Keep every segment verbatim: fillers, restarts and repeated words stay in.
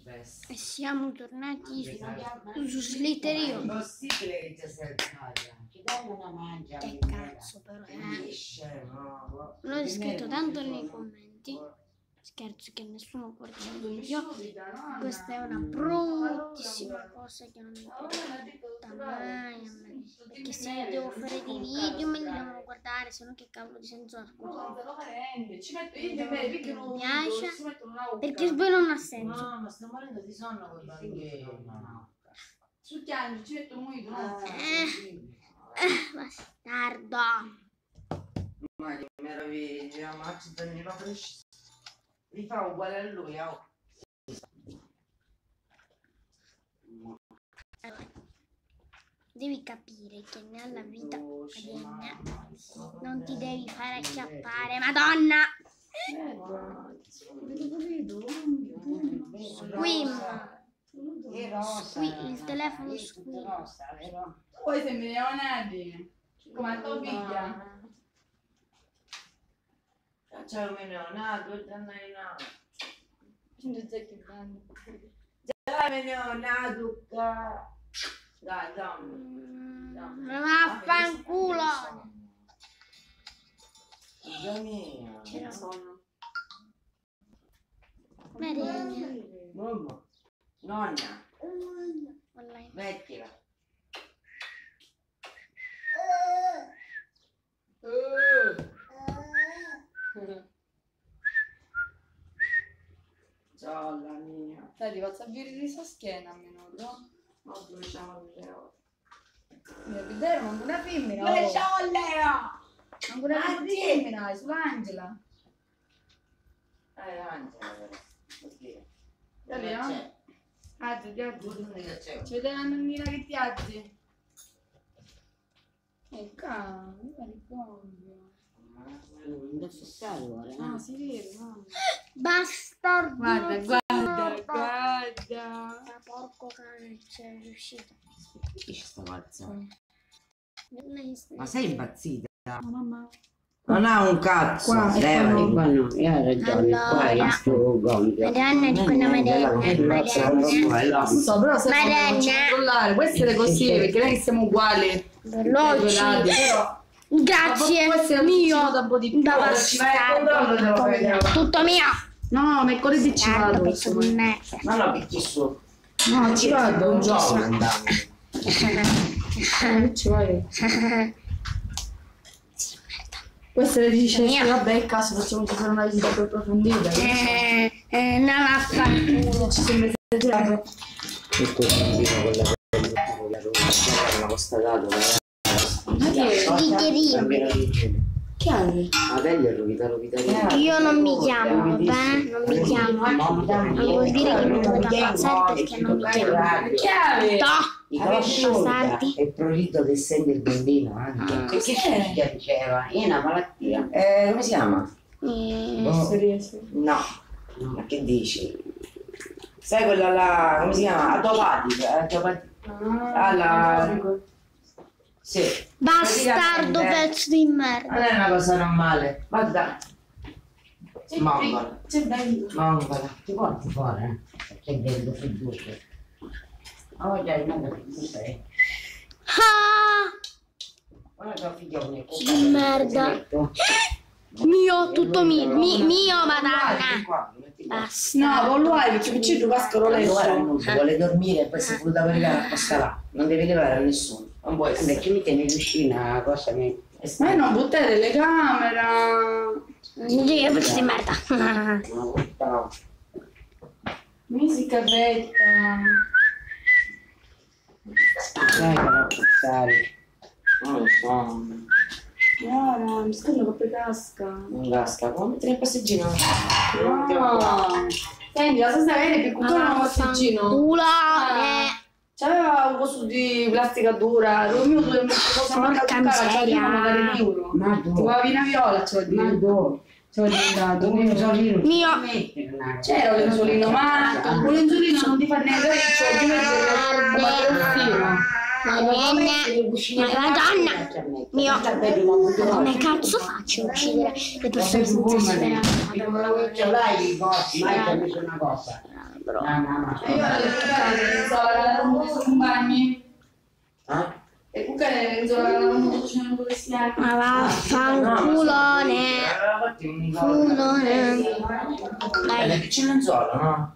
E siamo tornati su, su Slytherin. È impossibile che ti sei alzata. Ci danno una mangia. Che cazzo però, eh. Non ho scritto tanto nei commenti. Scherzo che nessuno guarda il video. Questa è una bruttissima cosa che non mi porta mai a me. Perché se io devo fare dei video me li devono guardare, se no che cavolo di senso ha, scusa. Mi piace perché poi non ha senso. No, ma sto morendo di sonno col bambino. Sul piano ci metto un mito, no? Eh, eh, bastardo. Ma che meraviglia, ma ci prendi la fresca. Li fa uguale a lui, oh. Devi capire che nella vita odierna non ti devi fare acchiappare, madonna! Squim! Squi il telefono squim. Poi se mi leonati, come la tua figlia. C'è un neonato, due anni nato. Già mi neonato, dai, dammi. Ma vaffanculo! Già mia. C'era sonno. Merenda. Mamma. Nonna. Online. Mettila. Ciao la mia. Dai, ti faccio avere di sua schiena a menudo. Ma bruciamo le ore. Mia vedere, manco una femmina. Le Oh. ciolle! Manco una femmina, sull'Angela. Eh, Angela. Oddio. Dai, no? Aggi, ti aggi. C'è. Ci vede la nonnina che ti aggi. Eh, cavolo, guarda il Ah, si vede, no? Bastardo! Guarda, guarda, guarda. Ma porco cane, c'è riuscito. Chi ci sta pazzando? Lei sta- Ma sei impazzita? No, mamma. Non ha un cazzo. Qua, Levati. Qua no, io ho ragione, qua è il suo gonfio. Madonna, dico una madonna, madonna. Non so, però se Madonna. non ci controllare, può essere così, perché non è che siamo uguali. Veloci. Però Grazie, Ma può essere mio. avvicinato un po' di più. Da Ci vai a bastardo. controllo, te lo fai vedere. Tutto mio. No, ma è quello di ci Bastardo, vado. pezzo di merda. Ma no, picchi su. No, ci vado. Un gioco andiamo. Eh, ci vai. Questo le dice, Mia. vabbè, è caso facciamoci fare una visita più approfondita. Eh, eh, no, vaffanculo. Ci sembra esagerato. Il tuo bambino con la pelle con la rosa, l'ho constatato. Ma chi è? Slytherin. Chi è? La pelle è rovita, rovita. Io non mi chiamo, beh, non mi chiamo. Non vuol dire che mi dovete ammazzare perché non mi chiamo. Chiave! No! I Bastardi. è prurito che sente il bambino anche. Ah, Che che figlia diceva? È una malattia. Eh, come si chiama? Eh, Boh. No. Ma che dici? Sai quella là, come si chiama? Atopatica. Atopatica. Ah, la... Sì. Bastardo Praticamente- pezzo di merda. Non è una cosa normale. Guarda. Mamma. C'è bello. Mamma. Ti porti fuori, eh? Perché è bello fredduto. Oh, dai, non sei. Ah! Guarda che figlione. Che merda. Mio, tutto mio, mi, mio, madonna. Basta. No, con lui perché piccino tu cascolo Vuole letto. vuole dormire e poi si fu da coricare apposta là. Non deve levare a nessuno. Non può essere. Perché mi tieni vicina, cosa mi... Ma non buttare telecamera. Dio, pezzo di merda. No, no. Musica retta. Dai, che la buttare. Non lo so. Chiara, mi scordo che casca. Non casca. Come mettere il passeggino? No. Senti, la stessa vede più cucciolo un passeggino. Culo. Ah. C'aveva un coso di plastica dura, lo mio due cosa manca Porca toccare, c'aveva miseria. magari un euro. Ma Ti dove? va vina viola, c'ho di Ma dove? c'ho diventato. Dove mi sono io? Mio. C'era un lenzuolino, ma un lenzuolino non ti fa niente, c'ho di mezzo come Ma madonna mio, come cazzo faccio a uccidere le persone senza speranza? Mai capito una cosa. Bro. No, no, no. E io ora le cucane sono lavorato con compagni. Eh? Le cucane sono lavorato facendo questi anni. Ma vaffanculone. Culone. Dai, le piccine lenzuola, no?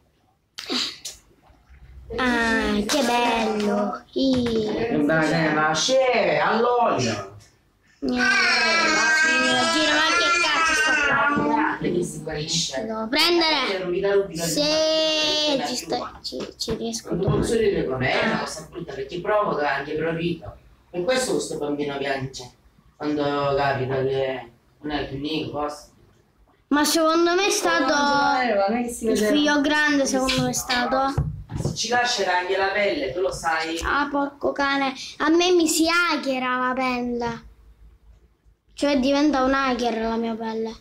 Ah, che bello. Ih. Ma c'è all'olio. Gira, ma che cazzo sto facendo? Che si guarisce. Devo prendere. Se ci, sto, ci, ci riesco. Non posso dire con è una cosa brutta perché provoca anche prurito. Per questo questo bambino piange quando capita che non è più nico, cosa. Ma secondo me è stato il figlio grande, secondo me è stato. Se ci lascerà anche la pelle, tu lo sai. Ah, porco cane, a me mi si hackera la pelle. Cioè diventa un hacker la mia pelle.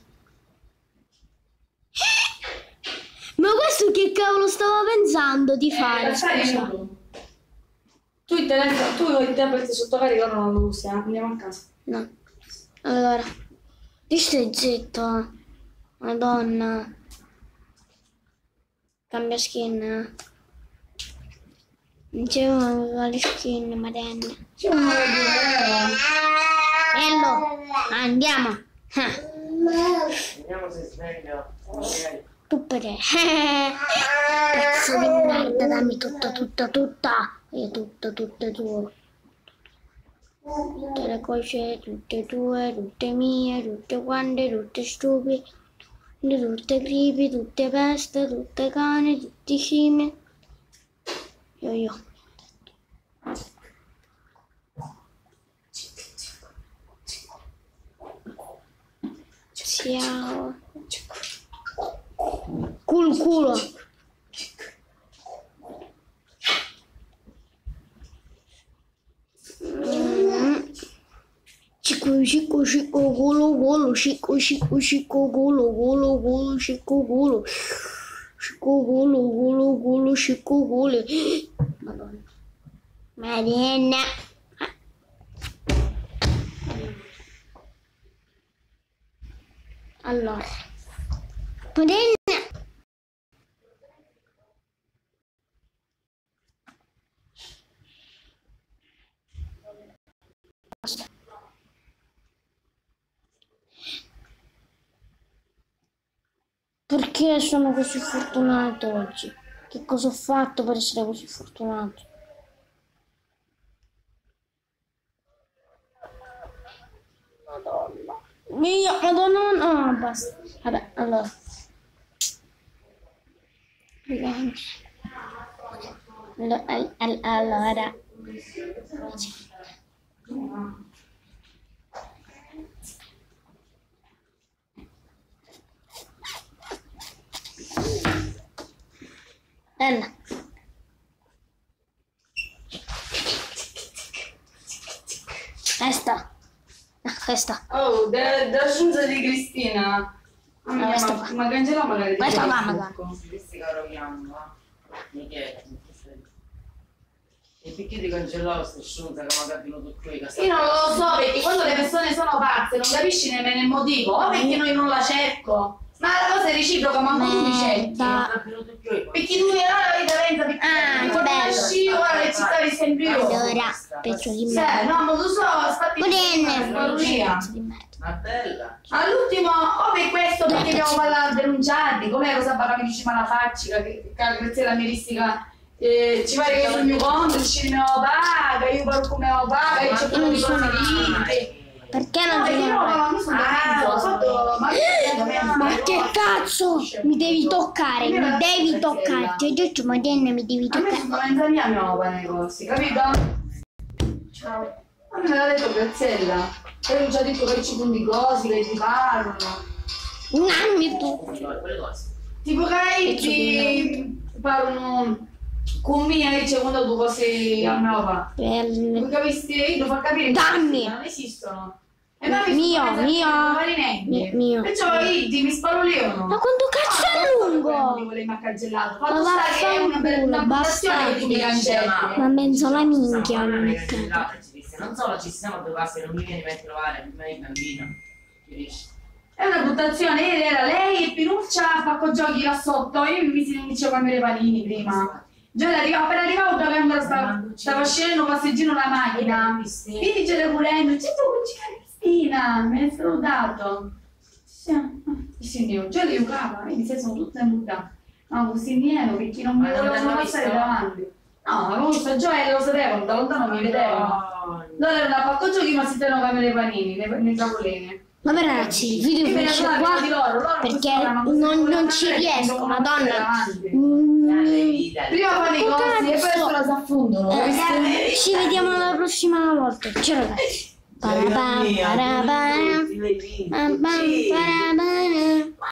Ma questo che cavolo stavo pensando di fare? Scusa. Tu il telefono, tu il tablet sotto carica non lo usi, eh? Andiamo a casa. No. Allora, ti stai zitto. Madonna. Cambia skin. Non c'è una le skin, madonna. C'è una radio, Bello, andiamo. Ah, Vediamo se sveglio. tu per te. Pezzo di merda, dammi tutto, tutto, tutta. E tutto, tutto tuo. Tutte le cose, tutte tue, tutte mie, tutte quante, tutte stupide, tutte creepy, tutte peste, tutte cane, tutti scimmie. Io, io. Ciao. Cul culo. Chico, chico, chico, golo, golo, chico, chico, chico, golo, golo, golo, chico, golo. Chico, golo, golo, golo, chico, golo. Madonna. Madonna. Allora. Madonna. Perché sono così fortunato oggi? Che cosa ho fatto per essere così fortunato? Madonna. Mia, madonna, no, basta. Vabbè, allora. Allora. Allora. Bella. Questa. Questa. Oh, della scienza di Cristina. No, questa qua. Ma cancella magari. Questa qua magari. Questi caro piano, va? Mi chiede. E perché ti cancellavo sta sciunta che magari è venuto qui? Io non lo so perché quando le persone sono pazze non capisci nemmeno il motivo. O perché noi non la cerco. Ma la cosa è reciproca, ma tu mi cerchi. Perché tu mi hai la vita lenta, Ah, che bello. ora le città di sempre io. Allora, pezzo di Sì, merda. no, ma tu so, stati Moderne. Pezzo di merda. Ma bella. All'ultimo, o per questo perché abbiamo parlato denunciati, com'è cosa parla mi dice Malafacci, che grazie alla miristica eh, ci pare che sul mio conto, ci me lo paga, io parlo come lo paga, io c'ho quello di conferite. Perché non No, ti perché no, ma io sono d'accordo, ho fatto- ma- Ma che cazzo? Mi devi toccare, mi devi toccare. Ti ho detto, Modena, mi devi A me toccare. sono mezza mia mia papà nei negozi, capito? Ciao. Ma me l'ha detto Graziella. Poi non ci ha detto che ci sono di cose, che ti parlano. Nanni tu. Quelle cose. Tipo che ti parlano con me e dice quando tu sei a mia papà. Belle. Voi capisti? Io devo far capire che Danni. non esistono. E poi mi Mio, sono mio. Mi, Mio. perciò Iddi mi sparo Leono. Ma quanto cazzo è Non lungo? volevi maccagellato. Ma Fatto sta che è una vaffanculo, bella basta. che tu mi cancelli. Ma penso la minchia, Ma non è mi che non solo ci siamo a due passi, non mi vieni mai a trovare, prima di bambino. Capisci? È una buttazione, ieri era lei e Pinuccia a pacco giochi là sotto, io mi si iniziavo a cambiare i panini prima. Già arrivavo, appena arrivavo da ancora stava, stava scendendo passeggino la macchina. Quindi c'era pulendo, c'è tu cucina Cristina, mi hai salutato. Sì, io già le giocava, quindi se sono tutte imbutate. No, così niente, perché non mi volevano passare davanti. No, ma questo già lo sapevano, da lontano mi vedevano. Non era una pacco giochi ma si tenevano a cambiare i panini, nei tavolini. Vabbè ragazzi, il video finisce qua perché non, non ci riesco, madonna. Mm, Prima fanno i cosi e poi cazzo. se la si affondono. Eh, ci vediamo la prossima volta. Ciao ragazzi. Parabam, parabam, parabam, parabam.